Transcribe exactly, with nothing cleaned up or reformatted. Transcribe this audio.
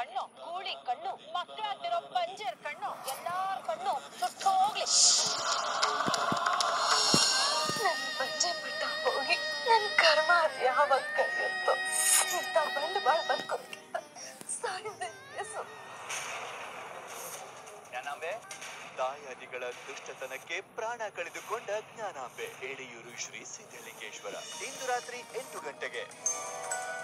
ಕಣ್ಣು, ಗೂಳಿ ಕಣ್ಣು, ಮಕ್ಕಳು ಆಗ್ತಿರೋ ಪಂಜರ್ ಕಣ್ಣು, ಎಲ್ಲಾರ ಕಣ್ಣು ಸುಟ್ಟು ಹೋಗ್ಲಿ. ನನ್ ಪಂಜೆ ಬಿಟ್ಟ ಹೋಗಿ ನನ್ ಕರ್ಮ ಯಾವಾಗ ಕರೆಯುತ್ತೋ ಇಂಥ ಬಂದು ಬಾಳ ಬಂದ್ಕೊಳ್ಕಿಂತ ಸಾಯಿದೆ ಎಸು. ಜ್ಞಾನಾಂಬೆ ದಾಯಾದಿಗಳ ದುಷ್ಟತನಕ್ಕೆ ಪ್ರಾಣ ಕಳೆದುಕೊಂಡ ಜ್ಞಾನಾಂಬೆ. ಎಡೆಯೂರು ಶ್ರೀ ಸಿದ್ಧಲಿಂಗೇಶ್ವರ ಇಂದು ರಾತ್ರಿ ಎಂಟು ಗಂಟೆಗೆ.